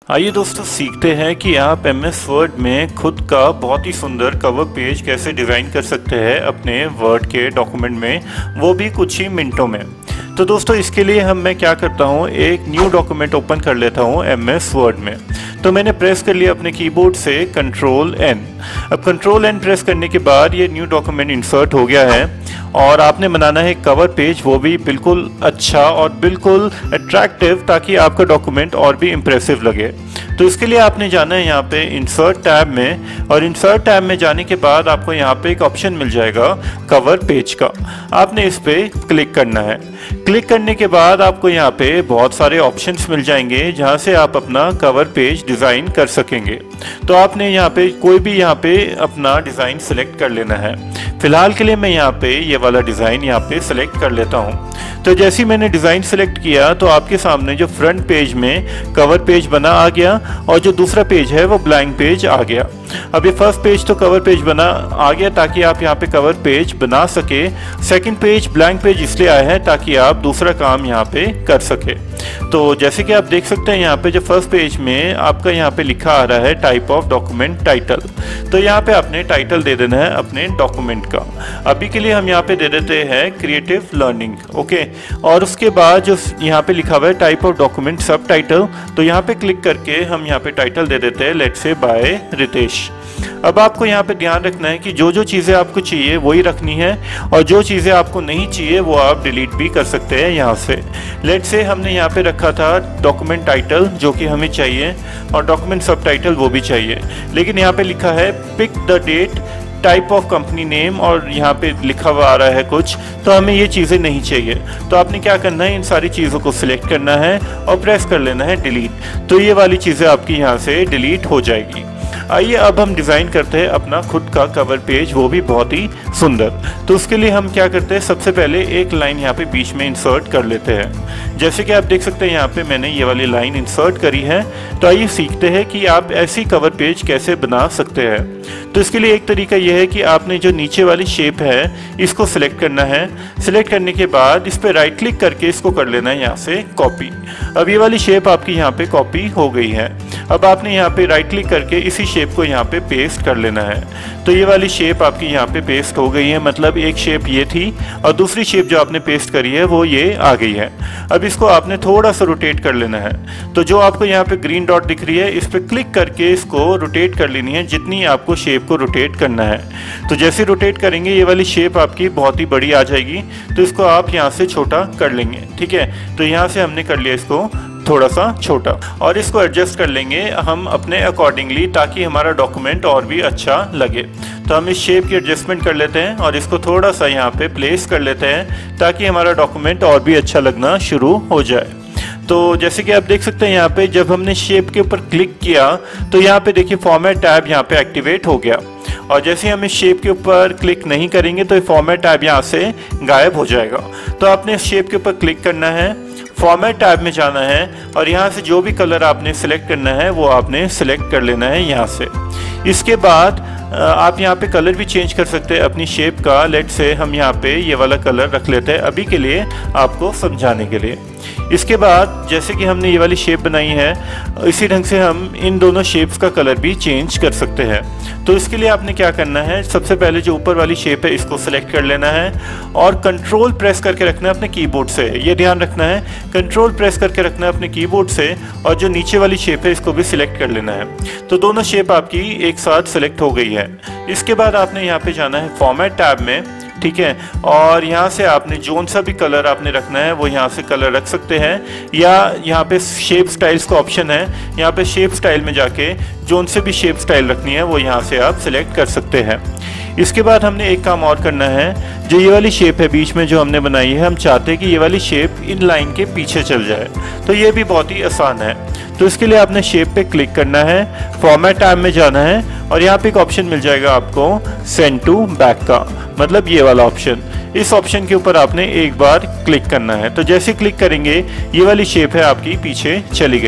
आइए दोस्तों सीखते हैं कि आप MS वर्ड में खुद का बहुत ही सुंदर कवर पेज कैसे डिज़ाइन कर सकते हैं अपने वर्ड के डॉक्यूमेंट में, वो भी कुछ ही मिनटों में। तो दोस्तों इसके लिए मैं क्या करता हूँ, एक न्यू डॉक्यूमेंट ओपन कर लेता हूँ MS वर्ड में। तो मैंने प्रेस कर लिया अपने कीबोर्ड से Ctrl+N। अब Ctrl+N प्रेस करने के बाद ये न्यू डॉक्यूमेंट इंसर्ट हो गया है और आपने बनाना है कवर पेज, वो भी बिल्कुल अच्छा और बिल्कुल अट्रैक्टिव, ताकि आपका डॉक्यूमेंट और भी इम्प्रेसिव लगे। तो इसके लिए आपने जाना है यहाँ पे इंसर्ट टैब में, और इंसर्ट टैब में जाने के बाद आपको यहाँ पे एक ऑप्शन मिल जाएगा कवर पेज का। आपने इस पे क्लिक करना है। क्लिक करने के बाद आपको यहाँ पे बहुत सारे ऑप्शंस मिल जाएंगे जहाँ से आप अपना कवर पेज डिज़ाइन कर सकेंगे। तो आपने यहाँ पे कोई भी यहाँ पे अपना डिज़ाइन सेलेक्ट कर लेना है। फिलहाल के लिए मैं यहाँ पे ये वाला डिज़ाइन यहाँ पे सेलेक्ट कर लेता हूँ। तो जैसे ही मैंने डिज़ाइन सेलेक्ट किया तो आपके सामने जो फ्रंट पेज में कवर पेज बना आ गया और जो दूसरा पेज है वो ब्लैंक पेज आ गया। अब ये फर्स्ट पेज तो कवर पेज बना आ गया ताकि आप यहाँ पे कवर पेज बना सके। सेकंड पेज ब्लैंक पेज इसलिए आया है ताकि आप दूसरा काम यहाँ पे कर सके। तो जैसे कि आप देख सकते हैं यहाँ पे जो फर्स्ट पेज में आपका यहाँ पे लिखा आ रहा है टाइप ऑफ डॉक्यूमेंट टाइटल। तो यहाँ पे आपने टाइटल दे देना है अपने डॉक्यूमेंट का। अभी के लिए हम यहाँ पे दे देते हैं क्रिएटिव लर्निंग, ओके। और उसके बाद जो यहाँ पे लिखा हुआ है type of document subtitle, तो यहाँ पे क्लिक करके हम यहाँ पे टाइटल दे देते हैं लेट्स से बाय रितेश। अब आपको यहाँ पे ध्यान रखना है कि जो जो चीज़ें आपको चाहिए वही रखनी है, और जो चीज़ें आपको नहीं चाहिए वो आप डिलीट भी कर सकते हैं यहाँ से। लेट्स से हमने यहाँ पे रखा था डॉक्यूमेंट टाइटल जो कि हमें चाहिए, और डॉक्यूमेंट सब टाइटल वो भी चाहिए, लेकिन यहाँ पे लिखा है pick the date, type of company name, और यहाँ पे लिखा हुआ आ रहा है कुछ, तो हमें ये चीज़ें नहीं चाहिए। तो आपने क्या करना है, इन सारी चीज़ों को सिलेक्ट करना है और प्रेस कर लेना है डिलीट। तो ये वाली चीज़ें आपकी यहाँ से डिलीट हो जाएगी। आइए अब हम डिज़ाइन करते हैं अपना खुद का कवर पेज, वो भी बहुत ही सुंदर। तो उसके लिए हम क्या करते हैं, सबसे पहले एक लाइन यहाँ पे बीच में इंसर्ट कर लेते हैं। जैसे कि आप देख सकते हैं यहाँ पे मैंने ये वाली लाइन इंसर्ट करी है। तो आइए सीखते हैं कि आप ऐसी कवर पेज कैसे बना सकते हैं। तो इसके लिए एक तरीका यह है कि आपने जो नीचे वाली शेप है इसको सिलेक्ट करना है। सिलेक्ट करने के बाद इस पर राइट क्लिक करके इसको कर लेना है यहाँ से कॉपी। अब ये वाली शेप आपकी यहाँ पे कॉपी हो गई है। अब आपने यहाँ पे राइट क्लिक करके इसी शेप को यहाँ पे पेस्ट कर लेना है। तो ये वाली शेप आपकी यहाँ पे पेस्ट हो गई है, मतलब एक शेप ये थी और दूसरी शेप जो आपने पेस्ट करी है वो ये आ गई है। अब इसको आपने थोड़ा सा रोटेट कर लेना है। तो जो आपको यहाँ पे ग्रीन डॉट दिख रही है इस पर क्लिक करके इसको रोटेट कर लेनी है जितनी आपको शेप को रोटेट करना है। तो जैसे रोटेट करेंगे ये वाली शेप आपकी बहुत ही बड़ी आ जाएगी, तो इसको आप यहाँ से छोटा कर लेंगे, ठीक है। तो यहाँ से हमने कर लिया इसको थोड़ा सा छोटा, और इसको एडजस्ट कर लेंगे हम अपने अकॉर्डिंगली ताकि हमारा डॉक्यूमेंट और भी अच्छा लगे। तो हम इस शेप की एडजस्टमेंट कर लेते हैं और इसको थोड़ा सा यहाँ पे प्लेस कर लेते हैं ताकि हमारा डॉक्यूमेंट और भी अच्छा लगना शुरू हो जाए। तो जैसे कि आप देख सकते हैं यहाँ पे जब हमने शेप के ऊपर क्लिक किया तो यहाँ पे देखिए फॉर्मेट टैब यहाँ पे एक्टिवेट हो गया, और जैसे हम इस शेप के ऊपर क्लिक नहीं करेंगे तो ये फॉर्मेट टैब यहाँ से गायब हो जाएगा। तो आपने इस शेप के ऊपर क्लिक करना है, फॉर्मेट टैब में जाना है और यहाँ से जो भी कलर आपने सिलेक्ट करना है वो आपने सिलेक्ट कर लेना है यहाँ से। इसके बाद आप यहाँ पे कलर भी चेंज कर सकते हैं अपनी शेप का। लेट से हम यहाँ पे ये वाला कलर रख लेते हैं अभी के लिए आपको समझाने के लिए। इसके बाद जैसे कि हमने ये वाली शेप बनाई है इसी ढंग से हम इन दोनों शेप्स का कलर भी चेंज कर सकते हैं। तो इसके लिए आपने क्या करना है, सबसे पहले जो ऊपर वाली शेप है इसको सिलेक्ट कर लेना है और कंट्रोल प्रेस करके रखना है अपने कीबोर्ड से। ये ध्यान रखना है, कंट्रोल प्रेस करके रखना है अपने कीबोर्ड से, और जो नीचे वाली शेप है इसको भी सिलेक्ट कर लेना है। तो दोनों शेप आपकी एक साथ सिलेक्ट हो गई है। इसके बाद आपने यहाँ पे जाना है फॉर्मेट टैब में, ठीक है, और यहाँ से आपने जोन सा भी कलर आपने रखना है वो यहाँ से कलर रख सकते हैं, या यहाँ पे शेप स्टाइल्स का ऑप्शन है, यहाँ पे शेप स्टाइल में जाके जोन से भी शेप स्टाइल रखनी है वो यहाँ से आप सिलेक्ट कर सकते हैं। इसके बाद हमने एक काम और करना है, जो ये वाली शेप है बीच में जो हमने बनाई है, हम चाहते हैं कि ये वाली शेप इन लाइन के पीछे चल जाए। तो ये भी बहुत ही आसान है। तो इसके लिए आपने शेप पे क्लिक करना है, फॉर्मेट टैब में जाना है और यहाँ पे एक ऑप्शन मिल जाएगा आपको सेंड टू बैक का, मतलब ये वाला ऑप्शन। इस ऑप्शन के ऊपर आपने एक बार क्लिक करना है। तो जैसे क्लिक करेंगे ये वाली शेप है आपकी पीछे चली गई है।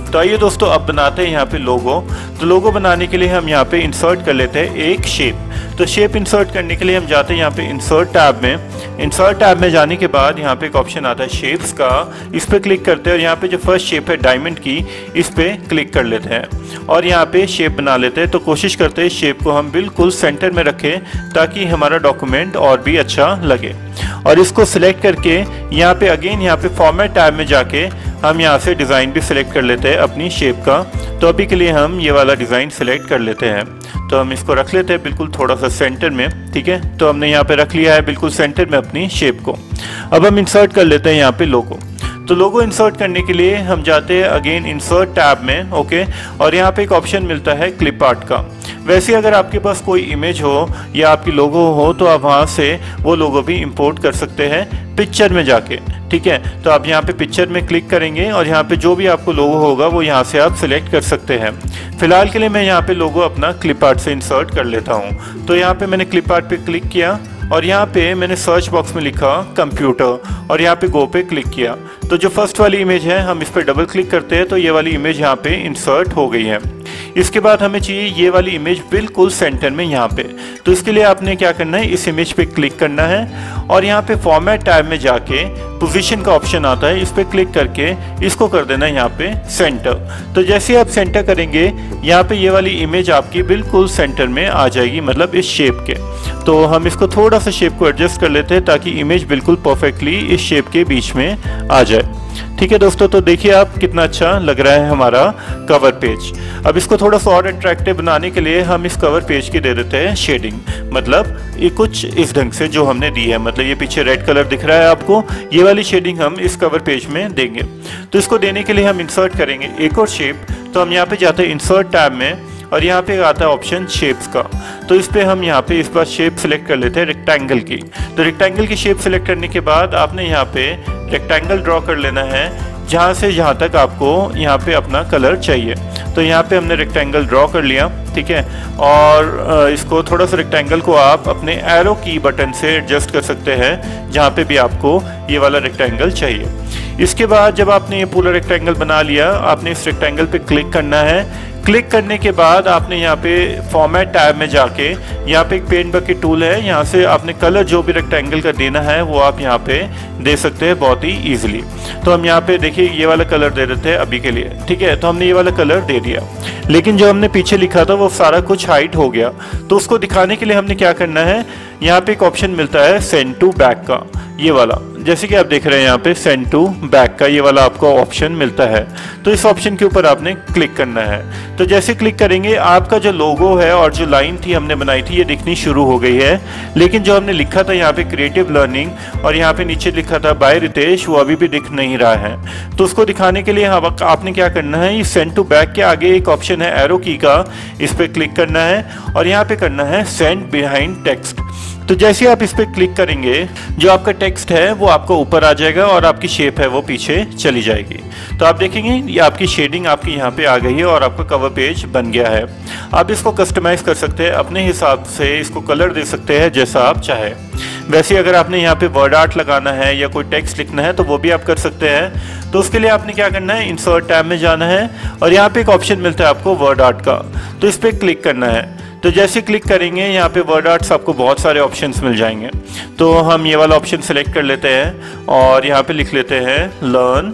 तो आइए दोस्तों अब बनाते हैं यहाँ पे लोगो। तो लोगो बनाने के लिए हम यहाँ पे इंसर्ट कर लेते हैं एक शेप। तो शेप इंसर्ट करने के लिए हम जाते हैं यहाँ पे इंसर्ट टैब में। इंसर्ट टैब में जाने के बाद यहाँ पे एक ऑप्शन आता है शेप्स का, इस पर क्लिक करते हैं और यहाँ पे जो फर्स्ट शेप है डायमंड की, इस पर क्लिक कर लेते हैं और यहाँ पे शेप बना लेते हैं। तो कोशिश करते हैं शेप को हम बिल्कुल सेंटर में रखें ताकि हमारा डॉक्यूमेंट और भी अच्छा लगे। और इसको सिलेक्ट करके यहाँ पे अगेन यहाँ पे फॉर्मेट टैब में जाके हम यहाँ से डिज़ाइन भी सिलेक्ट कर लेते हैं अपनी शेप का। तो अभी के लिए हम ये वाला डिज़ाइन सिलेक्ट कर लेते हैं। तो हम इसको रख लेते हैं बिल्कुल थोड़ा सा सेंटर में, ठीक है। तो हमने यहाँ पे रख लिया है बिल्कुल सेंटर में अपनी शेप को। अब हम इंसर्ट कर लेते हैं यहाँ पे लोगो। तो लोगो इंसर्ट करने के लिए हम जाते हैं अगेन इंसर्ट टैब में, ओके। और यहाँ पे एक ऑप्शन मिलता है क्लिप आर्ट का। वैसे अगर आपके पास कोई इमेज हो या आपकी लोगो हो तो आप वहाँ से वो लोगो भी इंपोर्ट कर सकते हैं पिक्चर में जाके, ठीक है। तो आप यहाँ पे पिक्चर में क्लिक करेंगे और यहाँ पे जो भी आपको लोगो होगा वो यहाँ से आप सिलेक्ट कर सकते हैं। फिलहाल के लिए मैं यहाँ पे लोगो अपना क्लिप आर्ट से इंसर्ट कर लेता हूँ। तो यहाँ पे मैंने क्लिप आर्ट पे क्लिक किया और यहाँ पे मैंने सर्च बॉक्स में लिखा कंप्यूटर और यहाँ पे गो पे क्लिक किया। तो जो फर्स्ट वाली इमेज है हम इस पर डबल क्लिक करते हैं तो ये वाली इमेज यहाँ पे इंसर्ट हो गई है। इसके बाद हमें चाहिए ये वाली इमेज बिल्कुल सेंटर में यहाँ पे। तो इसके लिए आपने क्या करना है, इस इमेज पे क्लिक करना है और यहाँ पे फॉर्मेट टैब में जाके पोजीशन का ऑप्शन आता है, इस पे क्लिक करके इसको कर देना है यहाँ पे सेंटर। तो जैसे आप सेंटर करेंगे यहाँ पे ये वाली इमेज आपकी बिल्कुल सेंटर में आ जाएगी, मतलब इस शेप के। तो हम इसको थोड़ा सा शेप को एडजस्ट कर लेते हैं ताकि इमेज बिल्कुल परफेक्टली इस शेप के बीच में आ जाए, ठीक है दोस्तों। तो देखिए आप कितना अच्छा लग रहा है हमारा कवर पेज। अब इसको थोड़ा सा और अट्रैक्टिव बनाने के लिए हम इस कवर पेज की दे देते हैं शेडिंग, मतलब ये कुछ इस ढंग से जो हमने दी है, मतलब ये पीछे रेड कलर दिख रहा है आपको, ये वाली शेडिंग हम इस कवर पेज में देंगे। तो इसको देने के लिए हम इंसर्ट करेंगे एक और शेप। तो हम यहाँ पे जाते हैं इंसर्ट टैब में और यहाँ पे आता है ऑप्शन शेप्स का। तो इस पे हम यहाँ पे इस बार शेप सिलेक्ट कर लेते हैं रेक्टेंगल की। तो रेक्टेंगल की शेप सिलेक्ट करने के बाद आपने यहाँ पे रेक्टेंगल ड्रॉ कर लेना है जहाँ से जहाँ तक आपको यहाँ पे अपना कलर चाहिए। तो यहाँ पे हमने रेक्टेंगल ड्रॉ कर लिया, ठीक है। और इसको थोड़ा सा रेक्टेंगल को आप अपने एरो की बटन से एडजस्ट कर सकते हैं जहाँ पे भी आपको ये वाला रेक्टेंगल चाहिए। इसके बाद जब आपने ये पूरा रेक्टेंगल बना लिया, आपने इस रेक्टेंगल पे क्लिक करना है। क्लिक करने के बाद आपने यहाँ पे फॉर्मेट टैब में जाके यहाँ पे एक पेंट बकेट टूल है, यहाँ से आपने कलर जो भी रेक्टेंगल का देना है वो आप यहाँ पे दे सकते हैं बहुत ही ईजिली। तो हम यहाँ पे देखिए ये वाला कलर दे देते हैं अभी के लिए, ठीक है। तो हमने ये वाला कलर दे दिया, लेकिन जो हमने पीछे लिखा था वो सारा कुछ हाइड हो गया। तो उसको दिखाने के लिए हमने क्या करना है, यहाँ पे एक ऑप्शन मिलता है सेंड टू बैक का, ये वाला, जैसे कि आप देख रहे हैं यहाँ पे सेंड टू बैक का ये वाला आपको ऑप्शन मिलता है। तो इस ऑप्शन के ऊपर आपने क्लिक करना है। तो जैसे क्लिक करेंगे आपका जो लोगो है और जो लाइन थी हमने बनाई थी ये दिखनी शुरू हो गई है, लेकिन जो हमने लिखा था यहाँ पे क्रिएटिव लर्निंग और यहाँ पे नीचे लिखा था बाय रितेश, वो अभी भी दिख नहीं रहा है। तो उसको दिखाने के लिए आपने क्या करना है, सेंड टू बैक के आगे एक ऑप्शन है एरो की का, इस पर क्लिक करना है और यहाँ पे करना है सेंड बिहाइंड टेक्स्ट। तो जैसे आप इस पर क्लिक करेंगे जो आपका टेक्स्ट है वो आपको ऊपर आ जाएगा और आपकी शेप है वो पीछे चली जाएगी। तो आप देखेंगे ये आपकी शेडिंग आपकी यहाँ पे आ गई है और आपका कवर पेज बन गया है। आप इसको कस्टमाइज कर सकते हैं अपने हिसाब से, इसको कलर दे सकते हैं जैसा आप चाहे। वैसे अगर आपने यहाँ पे वर्ड आर्ट लगाना है या कोई टेक्स्ट लिखना है तो वो भी आप कर सकते हैं। तो उसके लिए आपने क्या करना है, इंसर्ट टैब में जाना है और यहाँ पे एक ऑप्शन मिलता है आपको वर्ड आर्ट का, तो इस पर क्लिक करना है। तो जैसे क्लिक करेंगे यहाँ पे वर्ड आर्ट्स आपको बहुत सारे ऑप्शंस मिल जाएंगे। तो हम ये वाला ऑप्शन सेलेक्ट कर लेते हैं और यहाँ पे लिख लेते हैं लर्न,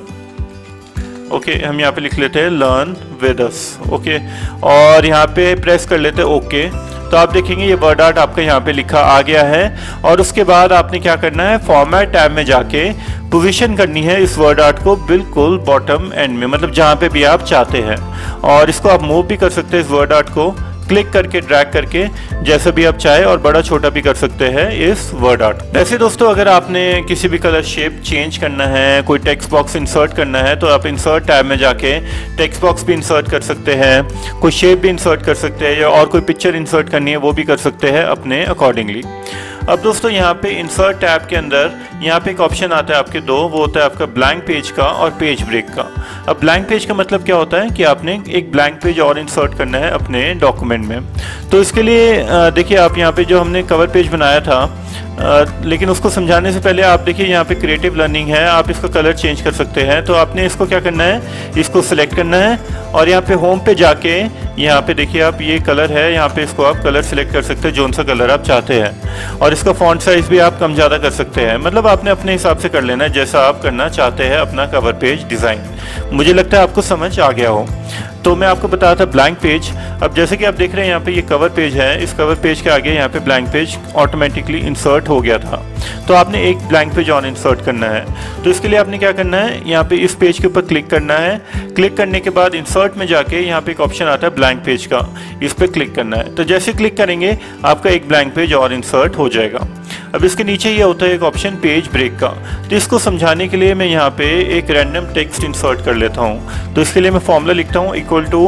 ओके। हम यहाँ पे लिख लेते हैं लर्न विद अस, ओके। और यहाँ पे प्रेस कर लेते हैं ओके। तो आप देखेंगे ये वर्ड आर्ट आपका यहाँ पे लिखा आ गया है। और उसके बाद आपने क्या करना है, फॉर्मेट टैब में जाके पोजीशन करनी है इस वर्ड आर्ट को बिल्कुल बॉटम एंड में, मतलब जहाँ पे भी आप चाहते हैं। और इसको आप मूव भी कर सकते हैं इस वर्ड आर्ट को क्लिक करके, ड्रैग करके, जैसा भी आप चाहे, और बड़ा छोटा भी कर सकते हैं इस वर्ड आर्ट। ऐसे दोस्तों अगर आपने किसी भी कलर शेप चेंज करना है, कोई टेक्स्ट बॉक्स इंसर्ट करना है तो आप इंसर्ट टैब में जाके टेक्स्ट बॉक्स भी इंसर्ट कर सकते हैं, कोई शेप भी इंसर्ट कर सकते हैं, या और कोई पिक्चर इंसर्ट करनी है वो भी कर सकते हैं अपने अकॉर्डिंगली। अब दोस्तों यहाँ पे इंसर्ट टैब के अंदर यहाँ पे एक ऑप्शन आता है आपके दो, वो होता है आपका ब्लैंक पेज का और पेज ब्रेक का। अब ब्लैंक पेज का मतलब क्या होता है कि आपने एक ब्लैंक पेज और इंसर्ट करना है अपने डॉक्यूमेंट में। तो इसके लिए देखिए आप यहाँ पे जो हमने कवर पेज बनाया था, लेकिन उसको समझाने से पहले आप देखिए यहाँ पे क्रिएटिव लर्निंग है, आप इसका कलर चेंज कर सकते हैं। तो आपने इसको क्या करना है, इसको सिलेक्ट करना है और यहाँ पे होम पे जाके यहाँ पे देखिए आप ये कलर है, यहाँ पे इसको आप कलर सिलेक्ट कर सकते हैं, जोन सा कलर आप चाहते हैं। और इसका फॉन्ट साइज भी आप कम ज़्यादा कर सकते हैं, मतलब आपने अपने हिसाब से कर लेना है जैसा आप करना चाहते हैं अपना कवर पेज डिज़ाइन। मुझे लगता है आपको समझ आ गया हो। तो मैं आपको बताया था ब्लैंक पेज। अब जैसे कि आप देख रहे हैं यहाँ पे ये कवर पेज है, इस कवर पेज के आगे यहाँ पे ब्लैंक पेज ऑटोमेटिकली इंसर्ट हो गया था। तो आपने एक ब्लैंक पेज और इंसर्ट करना है। तो इसके लिए आपने क्या करना है, यहाँ पे इस पेज के ऊपर क्लिक करना है। क्लिक करने के बाद इंसर्ट में जाके यहाँ पे एक ऑप्शन आता है ब्लैंक पेज का, इस पर क्लिक करना है। तो जैसे क्लिक करेंगे आपका एक ब्लैंक पेज और इंसर्ट हो जाएगा। अब इसके नीचे ये होता है एक ऑप्शन पेज ब्रेक का। तो इसको समझाने के लिए मैं यहाँ पे एक रैंडम टेक्स्ट इंसर्ट कर लेता हूँ। तो इसके लिए मैं फॉर्मूला लिखता हूँ equal to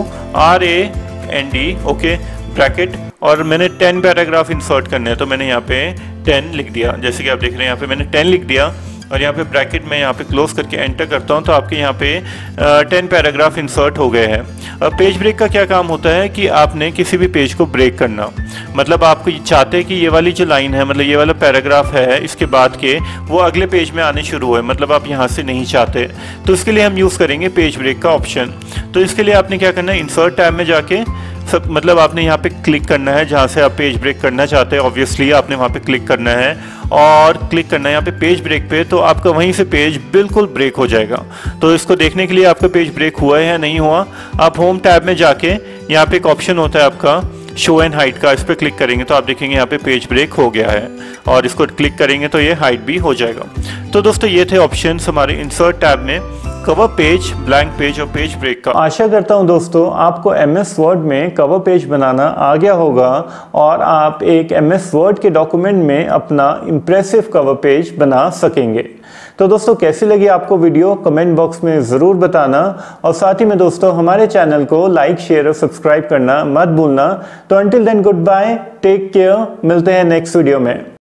RAND, okay, bracket, और मैंने 10 पैराग्राफ इंसर्ट करने हैं। तो मैंने यहाँ पे 10 लिख दिया, जैसे कि आप देख रहे हैं यहाँ पे मैंने 10 लिख दिया और यहाँ पे ब्रैकेट में यहाँ पे क्लोज करके एंटर करता हूँ। तो आपके यहाँ पे 10 पैराग्राफ इंसर्ट हो गए हैं। अब पेज ब्रेक का क्या काम होता है कि आपने किसी भी पेज को ब्रेक करना, मतलब आप चाहते हैं कि ये वाली जो लाइन है, मतलब ये वाला पैराग्राफ है, इसके बाद के वो अगले पेज में आने शुरू हुए, मतलब आप यहाँ से नहीं चाहते। तो इसके लिए हम यूज़ करेंगे पेज ब्रेक का ऑप्शन। तो इसके लिए आपने क्या करना है, इंसर्ट टैब में जाके मतलब आपने यहाँ पे क्लिक करना है जहाँ से आप पेज ब्रेक करना चाहते हैं। ऑब्वियसली आपने वहाँ पे क्लिक करना है और क्लिक करना है यहाँ पे पेज ब्रेक पे। तो आपका वहीं से पेज बिल्कुल ब्रेक हो जाएगा। तो इसको देखने के लिए आपका पेज ब्रेक हुआ है या नहीं हुआ, आप होम टैब में जाके यहाँ पे एक ऑप्शन होता है आपका शो एंड हाइड का, इस पर क्लिक करेंगे तो आप देखेंगे यहाँ पे पेज ब्रेक हो गया है। और इसको क्लिक करेंगे तो ये हाइड भी हो जाएगा। तो दोस्तों ये थे ऑप्शन हमारे इंसर्ट टैब में, कवर पेज, ब्लैंक पेज और पेज ब्रेक का। आशा करता हूं दोस्तों आपको MS वर्ड में कवर पेज बनाना आ गया होगा और आप एक MS वर्ड के डॉक्यूमेंट में अपना इम्प्रेसिव कवर पेज बना सकेंगे। तो दोस्तों कैसी लगी आपको वीडियो, कमेंट बॉक्स में ज़रूर बताना। और साथ ही में दोस्तों हमारे चैनल को लाइक, शेयर और सब्सक्राइब करना मत भूलना। तो until then good bye, take care, मिलते हैं नेक्स्ट वीडियो में।